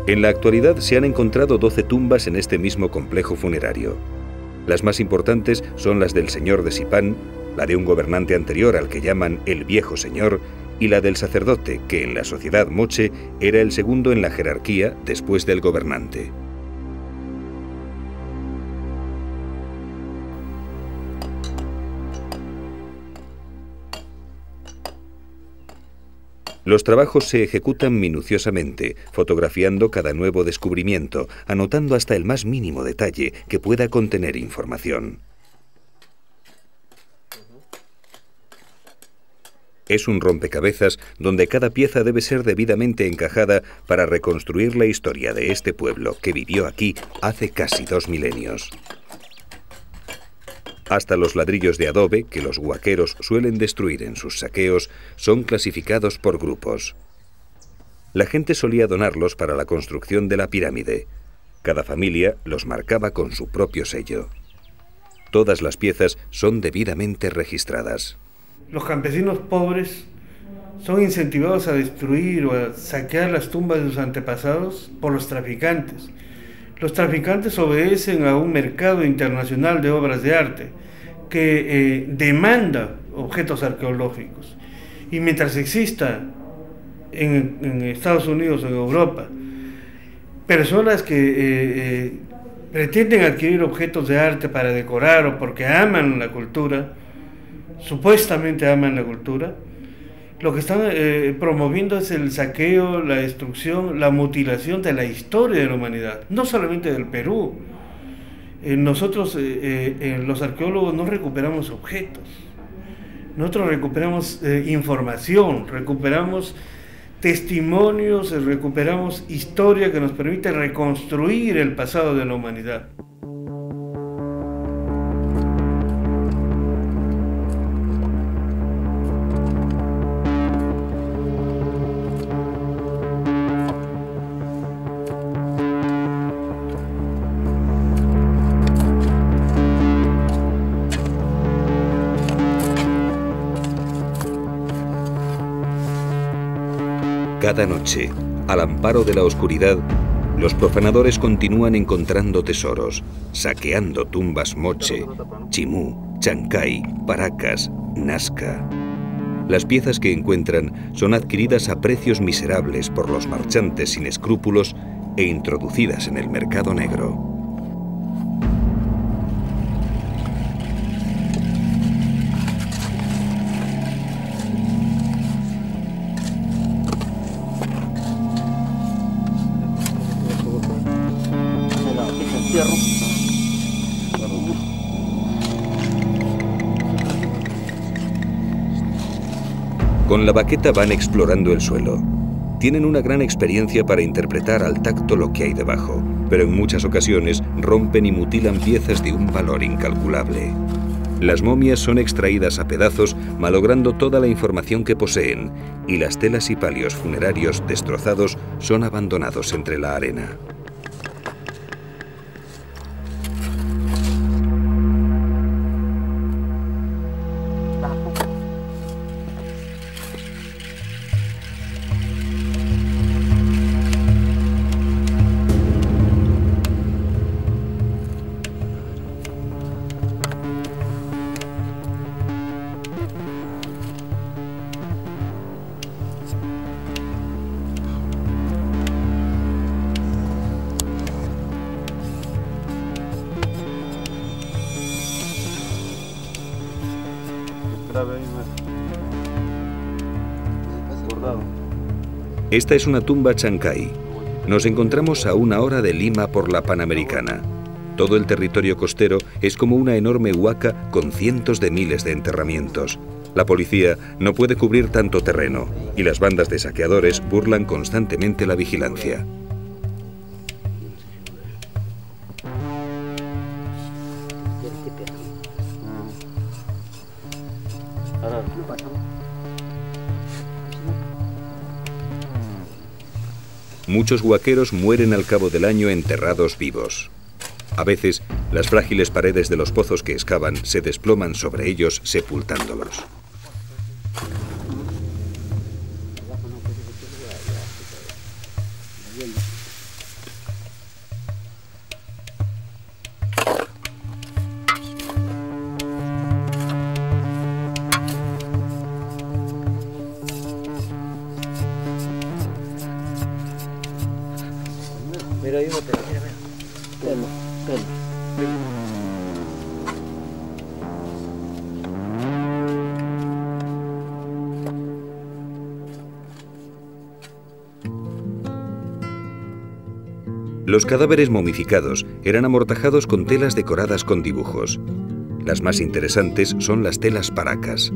En la actualidad se han encontrado 12 tumbas en este mismo complejo funerario. Las más importantes son las del señor de Sipán, la de un gobernante anterior al que llaman el Viejo Señor, y la del sacerdote, que en la sociedad moche era el segundo en la jerarquía después del gobernante. Los trabajos se ejecutan minuciosamente, fotografiando cada nuevo descubrimiento, anotando hasta el más mínimo detalle que pueda contener información. Es un rompecabezas donde cada pieza debe ser debidamente encajada para reconstruir la historia de este pueblo que vivió aquí hace casi 2 milenios. Hasta los ladrillos de adobe, que los huaqueros suelen destruir en sus saqueos, son clasificados por grupos. La gente solía donarlos para la construcción de la pirámide. Cada familia los marcaba con su propio sello. Todas las piezas son debidamente registradas. Los campesinos pobres son incentivados a destruir o a saquear las tumbas de sus antepasados por los traficantes. Los traficantes obedecen a un mercado internacional de obras de arte que demanda objetos arqueológicos. Y mientras exista en Estados Unidos o en Europa personas que pretenden adquirir objetos de arte para decorar o porque aman la cultura, supuestamente aman la cultura, lo que están promoviendo es el saqueo, la destrucción, la mutilación de la historia de la humanidad, no solamente del Perú. Nosotros, los arqueólogos, no recuperamos objetos, nosotros recuperamos información, recuperamos testimonios, recuperamos historia que nos permite reconstruir el pasado de la humanidad. Cada noche, al amparo de la oscuridad, los profanadores continúan encontrando tesoros, saqueando tumbas moche, chimú, chancay, paracas, nazca. Las piezas que encuentran son adquiridas a precios miserables por los marchantes sin escrúpulos e introducidas en el mercado negro. Con la baqueta van explorando el suelo. Tienen una gran experiencia para interpretar al tacto lo que hay debajo, pero en muchas ocasiones rompen y mutilan piezas de un valor incalculable. Las momias son extraídas a pedazos, malogrando toda la información que poseen, y las telas y palios funerarios destrozados son abandonados entre la arena. Esta es una tumba chancay. Nos encontramos a 1 hora de Lima por la Panamericana. Todo el territorio costero es como una enorme huaca con cientos de miles de enterramientos. La policía no puede cubrir tanto terreno y las bandas de saqueadores burlan constantemente la vigilancia. Muchos huaqueros mueren al cabo del año enterrados vivos. A veces, las frágiles paredes de los pozos que excavan se desploman sobre ellos, sepultándolos. Los cadáveres momificados eran amortajados con telas decoradas con dibujos. Las más interesantes son las telas paracas.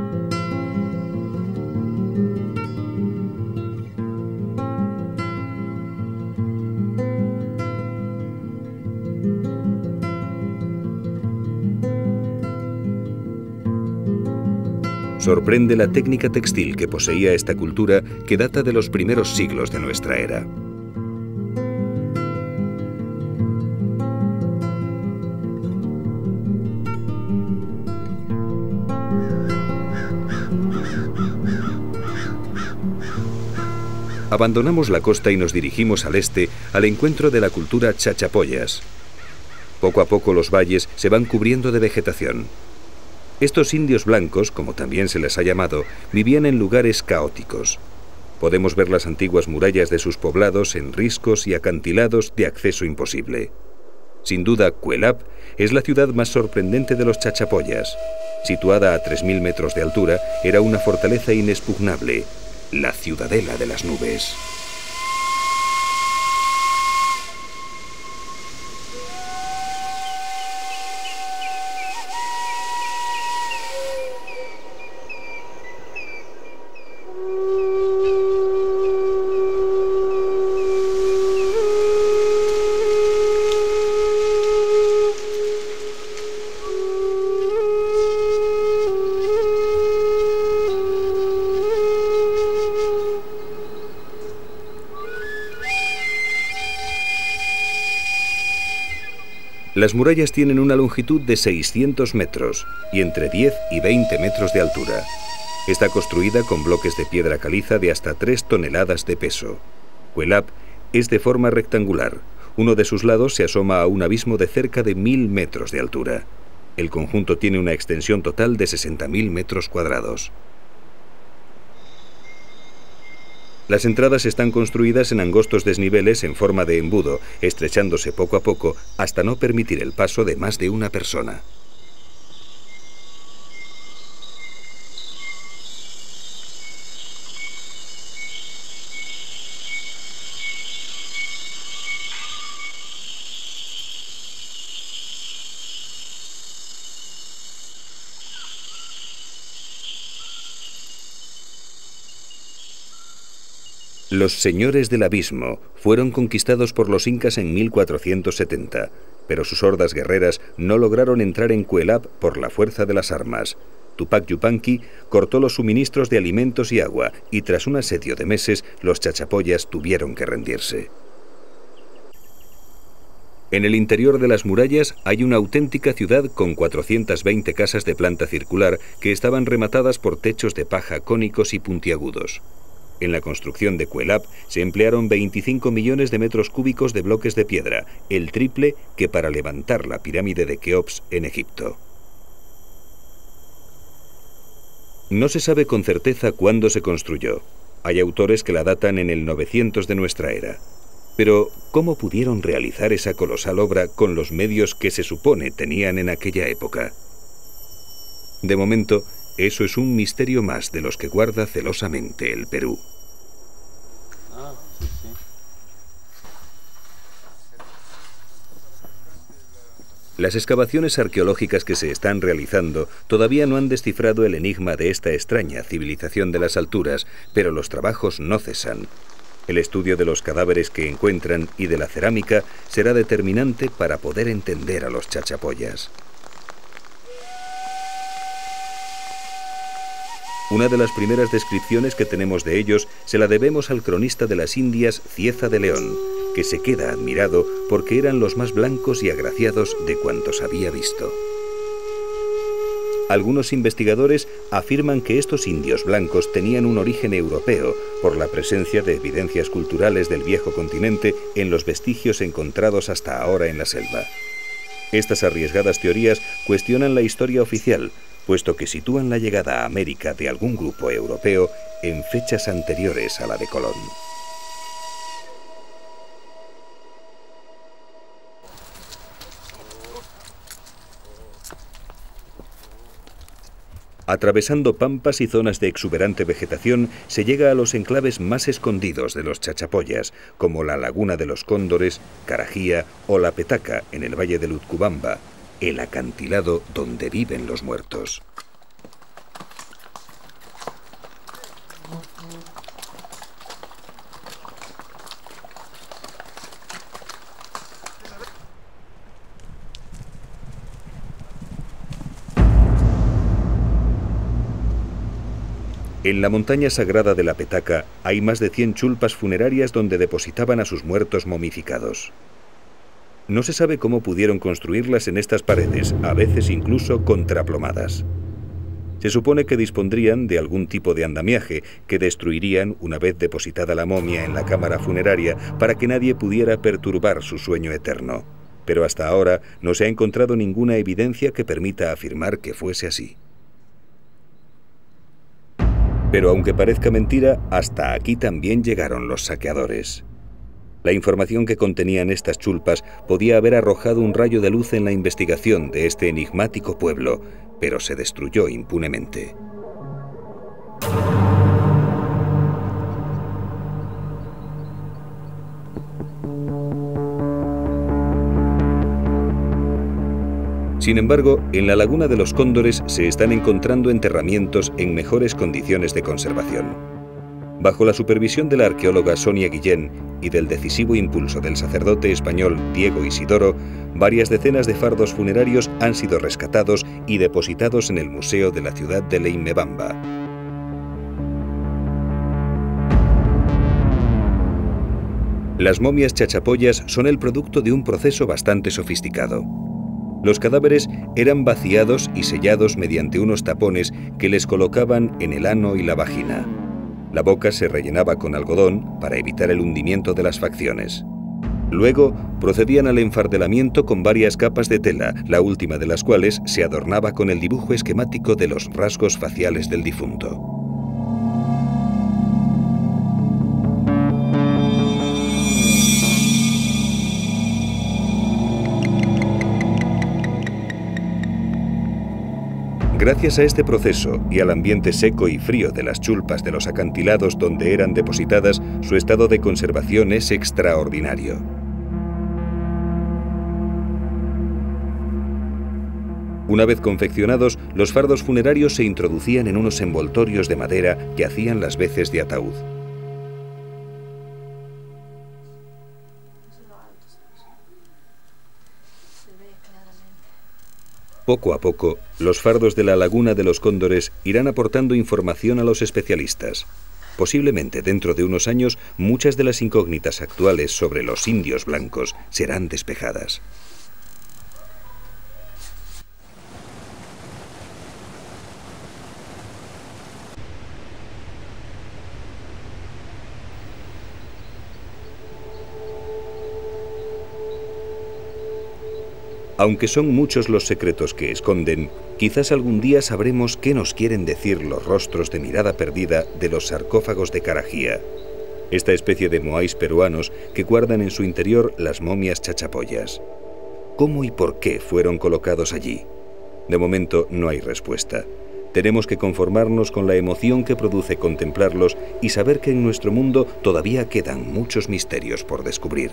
Sorprende la técnica textil que poseía esta cultura, que data de los primeros siglos de nuestra era. Abandonamos la costa y nos dirigimos al este, al encuentro de la cultura chachapoyas. Poco a poco los valles se van cubriendo de vegetación. Estos indios blancos, como también se les ha llamado, vivían en lugares caóticos. Podemos ver las antiguas murallas de sus poblados en riscos y acantilados de acceso imposible. Sin duda, Cuelap es la ciudad más sorprendente de los chachapoyas. Situada a 3000 metros de altura, era una fortaleza inexpugnable, la ciudadela de las nubes. Las murallas tienen una longitud de 600 metros y entre 10 y 20 metros de altura. Está construida con bloques de piedra caliza de hasta 3 toneladas de peso. Cuelap es de forma rectangular. Uno de sus lados se asoma a un abismo de cerca de 1000 metros de altura. El conjunto tiene una extensión total de 60.000 metros cuadrados. Las entradas están construidas en angostos desniveles en forma de embudo, estrechándose poco a poco hasta no permitir el paso de más de una persona. Los señores del abismo fueron conquistados por los incas en 1470, pero sus hordas guerreras no lograron entrar en Cuelap por la fuerza de las armas. Tupac Yupanqui cortó los suministros de alimentos y agua y tras un asedio de meses los chachapoyas tuvieron que rendirse. En el interior de las murallas hay una auténtica ciudad con 420 casas de planta circular que estaban rematadas por techos de paja cónicos y puntiagudos. En la construcción de Cuelap se emplearon 25 millones de metros cúbicos de bloques de piedra, el triple que para levantar la pirámide de Keops en Egipto. No se sabe con certeza cuándo se construyó. Hay autores que la datan en el 900 de nuestra era. Pero, ¿cómo pudieron realizar esa colosal obra con los medios que se supone tenían en aquella época? De momento, eso es un misterio más de los que guarda celosamente el Perú. Las excavaciones arqueológicas que se están realizando todavía no han descifrado el enigma de esta extraña civilización de las alturas, pero los trabajos no cesan. El estudio de los cadáveres que encuentran y de la cerámica será determinante para poder entender a los chachapoyas. Una de las primeras descripciones que tenemos de ellos se la debemos al cronista de las Indias, Cieza de León, que se queda admirado porque eran los más blancos y agraciados de cuantos había visto. Algunos investigadores afirman que estos indios blancos tenían un origen europeo por la presencia de evidencias culturales del viejo continente en los vestigios encontrados hasta ahora en la selva. Estas arriesgadas teorías cuestionan la historia oficial, puesto que sitúan la llegada a América de algún grupo europeo en fechas anteriores a la de Colón. Atravesando pampas y zonas de exuberante vegetación, se llega a los enclaves más escondidos de los chachapoyas, como la Laguna de los Cóndores, Carajía o La Petaca, en el valle de Utcubamba, el acantilado donde viven los muertos. En la montaña sagrada de La Petaca hay más de 100 chulpas funerarias donde depositaban a sus muertos momificados. No se sabe cómo pudieron construirlas en estas paredes, a veces incluso contraplomadas. Se supone que dispondrían de algún tipo de andamiaje que destruirían una vez depositada la momia en la cámara funeraria para que nadie pudiera perturbar su sueño eterno. Pero hasta ahora no se ha encontrado ninguna evidencia que permita afirmar que fuese así. Pero aunque parezca mentira, hasta aquí también llegaron los saqueadores. La información que contenían estas chulpas podía haber arrojado un rayo de luz en la investigación de este enigmático pueblo, pero se destruyó impunemente. Sin embargo, en la Laguna de los Cóndores se están encontrando enterramientos en mejores condiciones de conservación. Bajo la supervisión de la arqueóloga Sonia Guillén y del decisivo impulso del sacerdote español Diego Isidoro, varias decenas de fardos funerarios han sido rescatados y depositados en el museo de la ciudad de Leimebamba. Las momias chachapoyas son el producto de un proceso bastante sofisticado. Los cadáveres eran vaciados y sellados mediante unos tapones que les colocaban en el ano y la vagina. La boca se rellenaba con algodón para evitar el hundimiento de las facciones. Luego procedían al enfardelamiento con varias capas de tela, la última de las cuales se adornaba con el dibujo esquemático de los rasgos faciales del difunto. Gracias a este proceso y al ambiente seco y frío de las chulpas de los acantilados donde eran depositadas, su estado de conservación es extraordinario. Una vez confeccionados, los fardos funerarios se introducían en unos envoltorios de madera que hacían las veces de ataúd. Poco a poco, los fardos de la Laguna de los Cóndores irán aportando información a los especialistas. Posiblemente dentro de unos años, muchas de las incógnitas actuales sobre los indios blancos serán despejadas. Aunque son muchos los secretos que esconden, quizás algún día sabremos qué nos quieren decir los rostros de mirada perdida de los sarcófagos de Carajía, esta especie de moáis peruanos que guardan en su interior las momias chachapoyas. ¿Cómo y por qué fueron colocados allí? De momento no hay respuesta. Tenemos que conformarnos con la emoción que produce contemplarlos y saber que en nuestro mundo todavía quedan muchos misterios por descubrir.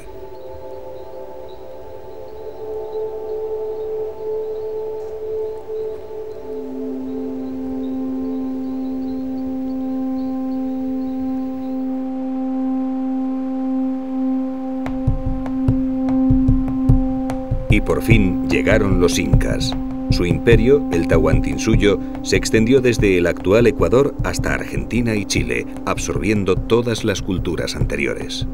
Y por fin llegaron los incas. Su imperio, el Tahuantinsuyo, se extendió desde el actual Ecuador hasta Argentina y Chile, absorbiendo todas las culturas anteriores.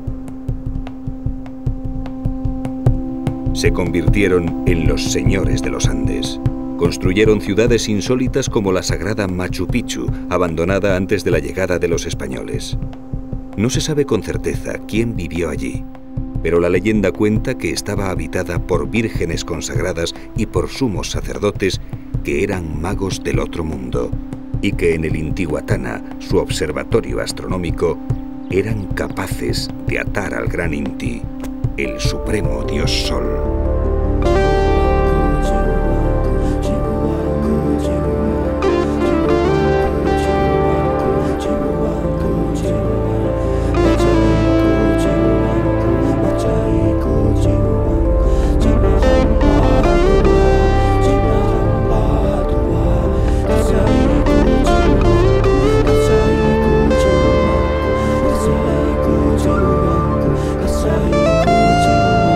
Se convirtieron en los señores de los Andes. Construyeron ciudades insólitas como la sagrada Machu Picchu, abandonada antes de la llegada de los españoles. No se sabe con certeza quién vivió allí, pero la leyenda cuenta que estaba habitada por vírgenes consagradas y por sumos sacerdotes que eran magos del otro mundo, y que en el Intihuatana, su observatorio astronómico, eran capaces de atar al gran Inti, el supremo dios Sol.